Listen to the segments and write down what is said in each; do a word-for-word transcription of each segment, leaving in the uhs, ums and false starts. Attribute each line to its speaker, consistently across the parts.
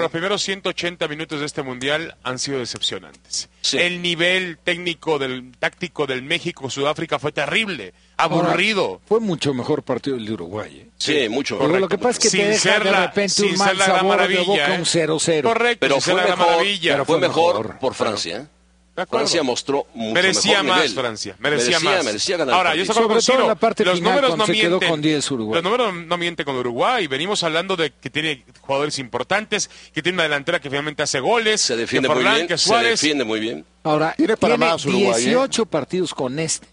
Speaker 1: los primeros ciento ochenta minutos de este Mundial han sido decepcionantes.
Speaker 2: Sí.
Speaker 1: El nivel técnico, del táctico del México-Sudáfrica fue terrible, aburrido.
Speaker 3: Ahora, fue mucho mejor partido el de Uruguay. ¿eh?
Speaker 2: Sí, mucho
Speaker 3: Pero
Speaker 2: mejor.
Speaker 3: lo que pasa es que
Speaker 1: Sin
Speaker 3: te deja
Speaker 1: ser
Speaker 3: de
Speaker 1: la-
Speaker 3: repente
Speaker 1: sin
Speaker 3: un mal
Speaker 1: ser la gran
Speaker 3: sabor de
Speaker 1: maravilla,
Speaker 3: boca,
Speaker 1: ¿eh?
Speaker 3: un cero cero.
Speaker 1: Correcto,
Speaker 2: Pero
Speaker 1: sin ser
Speaker 2: fue
Speaker 1: la gran
Speaker 2: mejor,
Speaker 1: maravilla.
Speaker 3: pero
Speaker 2: fue
Speaker 3: fue
Speaker 2: mejor
Speaker 3: mejor.
Speaker 2: por Francia. ¿eh?
Speaker 1: De acuerdo.
Speaker 2: Francia mostró mucho
Speaker 1: Merecía
Speaker 2: mejor
Speaker 1: más
Speaker 2: nivel.
Speaker 1: Francia, merecía,
Speaker 2: merecía
Speaker 1: más.
Speaker 2: Merecía ganar
Speaker 1: Ahora,
Speaker 2: el
Speaker 1: yo
Speaker 2: partido.
Speaker 1: estoy
Speaker 3: Sobre todo en la parte
Speaker 1: los
Speaker 3: final,
Speaker 1: números
Speaker 3: cuando
Speaker 1: no
Speaker 3: se quedó
Speaker 1: mienten.
Speaker 3: con diez Uruguay.
Speaker 1: Los números no mienten con Uruguay. Venimos hablando de que tiene jugadores importantes, que tiene una delantera que finalmente hace goles,
Speaker 2: Se defiende
Speaker 1: que
Speaker 2: muy
Speaker 1: Forlán,
Speaker 2: bien,
Speaker 1: que
Speaker 2: se
Speaker 1: Suárez.
Speaker 2: defiende muy bien.
Speaker 3: Ahora,
Speaker 4: Tiene para más Uruguay, ¿eh?
Speaker 3: dieciocho partidos con este.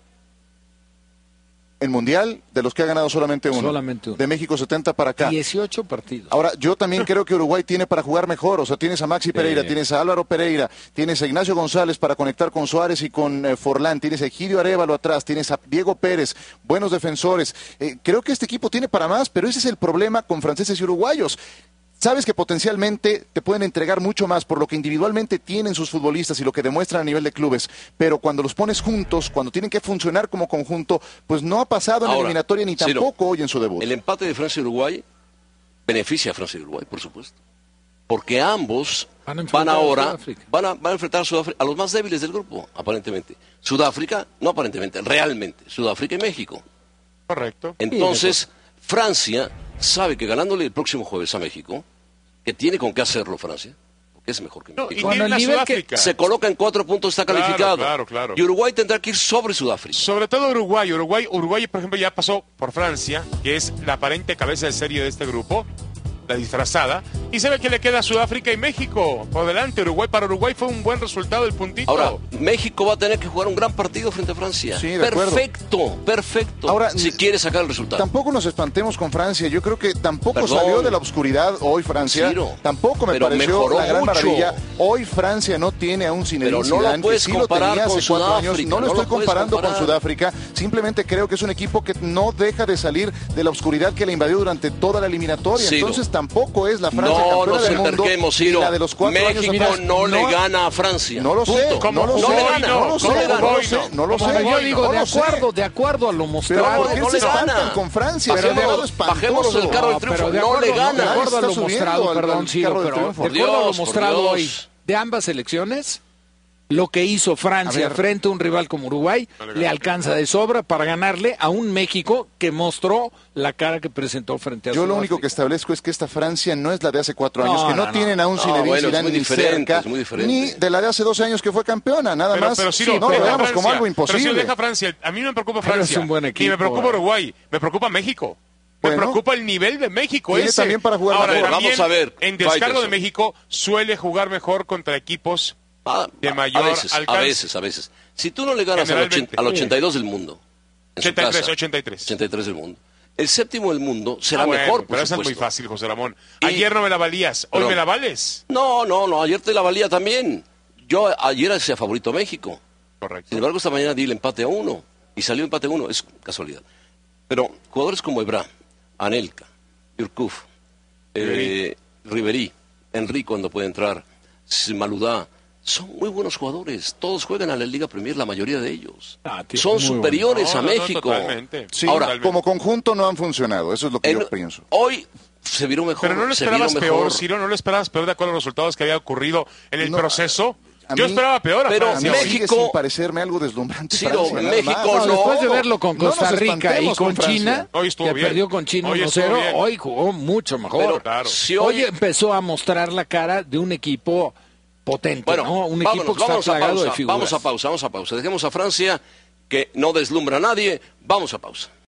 Speaker 4: El Mundial, de los que ha ganado solamente uno.
Speaker 3: Solamente uno.
Speaker 4: De México setenta para acá.
Speaker 3: dieciocho partidos.
Speaker 4: Ahora, yo también creo que Uruguay tiene para jugar mejor. O sea, tienes a Maxi Pereira,
Speaker 3: Sí.
Speaker 4: tienes a Álvaro Pereira, tienes a Ignacio González para conectar con Suárez y con eh, Forlán, tienes a Egidio Arévalo atrás, tienes a Diego Pérez, buenos defensores. Eh, creo que este equipo tiene para más, pero ese es el problema con franceses y uruguayos. Sabes que potencialmente te pueden entregar mucho más por lo que individualmente tienen sus futbolistas y lo que demuestran a nivel de clubes, pero cuando los pones juntos, cuando tienen que funcionar como conjunto, pues no ha pasado en la
Speaker 2: Ahora,
Speaker 4: eliminatoria ni
Speaker 2: Ciro,
Speaker 4: tampoco hoy en su debut.
Speaker 2: El empate de Francia y Uruguay beneficia a Francia y Uruguay, por supuesto. Porque ambos
Speaker 3: Van
Speaker 2: van,
Speaker 3: a enfrentar a
Speaker 2: ahora
Speaker 3: Sudáfrica.
Speaker 2: van a, van a enfrentar a, Sudáfrica, a los más débiles del grupo, aparentemente. Sudáfrica, no aparentemente, realmente. Sudáfrica y México.
Speaker 1: Correcto.
Speaker 2: Entonces, Francia sabe que ganándole el próximo jueves a México, que tiene con qué hacerlo Francia, porque es mejor que
Speaker 1: No, y
Speaker 2: México,
Speaker 3: Bueno,
Speaker 1: tiene
Speaker 3: el
Speaker 1: a
Speaker 3: nivel que
Speaker 1: Sudáfrica.
Speaker 2: se coloca en cuatro puntos, está
Speaker 1: Claro,
Speaker 2: calificado.
Speaker 1: claro, claro.
Speaker 2: Y Uruguay tendrá que ir sobre Sudáfrica.
Speaker 1: Sobre todo Uruguay. Uruguay, Uruguay, por ejemplo, ya pasó por Francia, que es la aparente cabeza de serie de este grupo, la disfrazada, y se ve que le queda Sudáfrica y México por delante. Uruguay para Uruguay fue un buen resultado el puntito.
Speaker 2: Ahora, México va a tener que jugar un gran partido frente a Francia.
Speaker 4: Sí, de acuerdo.
Speaker 2: Perfecto, perfecto.
Speaker 4: Ahora,
Speaker 2: si quiere sacar el resultado.
Speaker 4: Tampoco nos espantemos con Francia. Yo creo que tampoco
Speaker 2: Perdón.
Speaker 4: salió de la oscuridad hoy Francia.
Speaker 2: Ciro,
Speaker 4: Tampoco me
Speaker 2: pero
Speaker 4: pareció
Speaker 2: mejoró
Speaker 4: la gran
Speaker 2: mucho.
Speaker 4: maravilla. Hoy Francia no tiene a un Zinedine
Speaker 2: Pero no lo
Speaker 4: Zidane, que
Speaker 2: puedes
Speaker 4: sí lo
Speaker 2: comparar
Speaker 4: tenía
Speaker 2: con
Speaker 4: hace cuatro años.
Speaker 2: Sudáfrica,
Speaker 4: No lo
Speaker 2: no
Speaker 4: estoy
Speaker 2: lo puedes
Speaker 4: comparando
Speaker 2: comparar.
Speaker 4: con Sudáfrica. Simplemente creo que es un equipo que no deja de salir de la oscuridad que le invadió durante toda la eliminatoria.
Speaker 2: Ciro.
Speaker 4: Entonces tampoco es la Francia
Speaker 2: No
Speaker 4: campeona
Speaker 2: nos
Speaker 4: del mundo.
Speaker 2: enterquemos,
Speaker 4: ni
Speaker 2: Ciro.
Speaker 4: la de los cuatro años
Speaker 2: México
Speaker 4: atrás.
Speaker 2: no, le gana a Francia.
Speaker 4: No lo sé,
Speaker 2: Punto.
Speaker 1: ¿Cómo?
Speaker 4: no lo
Speaker 1: No
Speaker 4: sé,
Speaker 1: le gana,
Speaker 4: no lo sé,
Speaker 1: ¿cómo
Speaker 4: no lo
Speaker 1: Uruguay
Speaker 4: sé,
Speaker 1: no?
Speaker 4: no lo sé.
Speaker 1: ¿Cómo
Speaker 3: Yo
Speaker 1: Uruguay
Speaker 3: digo,
Speaker 4: no
Speaker 3: de
Speaker 4: lo sé.
Speaker 3: acuerdo, de acuerdo a lo
Speaker 4: Pero
Speaker 3: mostrado.
Speaker 4: ¿por qué
Speaker 2: no
Speaker 4: se
Speaker 2: le gana.
Speaker 4: espantan con Francia?
Speaker 2: Bajémonos-
Speaker 4: Se ha dado espantoso.
Speaker 2: bajémonos del carro del
Speaker 3: No,
Speaker 2: triunfo.
Speaker 3: pero de
Speaker 2: No
Speaker 3: acuerdo,
Speaker 2: le gana.
Speaker 3: De acuerdo a
Speaker 4: Está
Speaker 3: lo
Speaker 4: subiendo
Speaker 3: mostrado,
Speaker 4: al-
Speaker 3: perdón,
Speaker 4: al
Speaker 3: Ciro,
Speaker 4: carro del
Speaker 3: pero
Speaker 4: triunfo.
Speaker 3: de
Speaker 2: Por
Speaker 3: acuerdo a lo
Speaker 2: Dios, por
Speaker 3: mostrado
Speaker 2: Dios.
Speaker 3: hoy de ambas selecciones, lo que hizo Francia
Speaker 4: A ver.
Speaker 3: frente a un rival como Uruguay le alcanza de sobra para ganarle a un México que mostró la cara que presentó frente a
Speaker 4: Yo lo
Speaker 3: Sudáfrica.
Speaker 4: único que establezco es que esta Francia no es la de hace cuatro
Speaker 3: No,
Speaker 4: años, que no,
Speaker 3: no, no.
Speaker 4: tienen a un
Speaker 2: No,
Speaker 4: Zinedine
Speaker 2: bueno, es
Speaker 4: Zidane
Speaker 2: muy
Speaker 4: ni
Speaker 2: diferente,
Speaker 4: cerca,
Speaker 2: es muy diferente.
Speaker 4: ni de la de hace doce años que fue campeona, nada
Speaker 1: Pero,
Speaker 4: más.
Speaker 1: pero Ciro,
Speaker 4: no lo
Speaker 1: deja
Speaker 4: veamos
Speaker 1: Francia.
Speaker 4: como algo
Speaker 1: Pero
Speaker 4: imposible.
Speaker 1: Ciro, deja Francia. A mí no me preocupa
Speaker 3: Pero
Speaker 1: Francia.
Speaker 3: es un buen
Speaker 1: Ni
Speaker 3: equipo,
Speaker 1: me preocupa
Speaker 3: eh.
Speaker 1: Uruguay. Me preocupa México. Me
Speaker 4: Bueno.
Speaker 1: preocupa el nivel de México.
Speaker 4: Tiene
Speaker 1: Ese.
Speaker 4: también para jugar
Speaker 1: Ahora,
Speaker 4: mejor.
Speaker 1: también,
Speaker 2: Vamos a ver,
Speaker 1: en descargo de
Speaker 2: Faitelson.
Speaker 1: México suele jugar mejor contra equipos
Speaker 2: Ah,
Speaker 1: de
Speaker 2: a-
Speaker 1: mayor
Speaker 2: a veces,
Speaker 1: alcance.
Speaker 2: a veces, a veces. Si tú no le ganas al,
Speaker 1: Generalmente.
Speaker 2: ochen- al ochenta y dos del mundo, en su
Speaker 1: ochenta y tres,
Speaker 2: casa,
Speaker 1: ochenta y tres.
Speaker 2: ochenta y tres del mundo, el séptimo del mundo será
Speaker 1: Ah, bueno,
Speaker 2: mejor, por
Speaker 1: pero esa es muy
Speaker 2: supuesto.
Speaker 1: fácil, José Ramón.
Speaker 2: Y-
Speaker 1: Ayer no me la valías. Hoy
Speaker 2: Perdón.
Speaker 1: me la vales.
Speaker 2: No, no, no, ayer te la valía también. Yo ayer hacía favorito a México.
Speaker 1: Correcto.
Speaker 2: Sin embargo, esta mañana di el empate a uno. Y salió empate a uno, es casualidad. Pero jugadores como Ebra, Anelka, Yurkuf, eh, Ribery, Henry cuando puede entrar, Maludá, son muy buenos jugadores. Todos juegan a la Liga Premier, la mayoría de ellos.
Speaker 3: Ah, tío,
Speaker 2: son
Speaker 3: muy
Speaker 2: superiores
Speaker 1: bueno.
Speaker 2: a
Speaker 1: No, no, no,
Speaker 2: México.
Speaker 1: totalmente.
Speaker 4: Sí,
Speaker 2: Ahora,
Speaker 1: Totalmente.
Speaker 4: como conjunto no han funcionado, eso es lo que
Speaker 2: En-
Speaker 4: yo pienso.
Speaker 2: hoy se vieron mejor.
Speaker 1: Pero no lo
Speaker 2: se vieron
Speaker 1: esperabas peor,
Speaker 2: mejor.
Speaker 1: Ciro, no lo esperabas peor de acuerdo a los resultados que había ocurrido en el
Speaker 4: No,
Speaker 1: proceso.
Speaker 4: a
Speaker 1: Yo
Speaker 4: mí-
Speaker 1: esperaba peor a
Speaker 2: pero
Speaker 4: A
Speaker 1: Francia.
Speaker 4: mí
Speaker 1: hoy.
Speaker 4: sigue
Speaker 2: México-
Speaker 4: sin parecerme algo deslumbrante
Speaker 2: Ciro,
Speaker 4: Francia, nada
Speaker 2: México
Speaker 4: más.
Speaker 3: No,
Speaker 2: no.
Speaker 3: después de verlo con
Speaker 4: No nos
Speaker 3: Costa Rica y
Speaker 4: espantemos
Speaker 3: con
Speaker 4: con Francia.
Speaker 3: China,
Speaker 1: Hoy estuvo
Speaker 3: que
Speaker 1: bien.
Speaker 3: perdió con China
Speaker 1: Hoy
Speaker 3: uno
Speaker 1: estuvo
Speaker 3: cero,
Speaker 1: bien.
Speaker 3: hoy jugó mucho mejor.
Speaker 2: Pero
Speaker 1: Claro.
Speaker 2: si hoy,
Speaker 3: Hoy empezó a mostrar la cara de un equipo potente,
Speaker 2: bueno,
Speaker 3: ¿no? Un
Speaker 2: vámonos,
Speaker 3: equipo que
Speaker 2: vamos
Speaker 3: está
Speaker 2: a
Speaker 3: plagado
Speaker 2: pausa,
Speaker 3: de figuras.
Speaker 2: vamos a pausa, vamos a pausa. Dejemos a Francia, que no deslumbra a nadie. Vamos a pausa.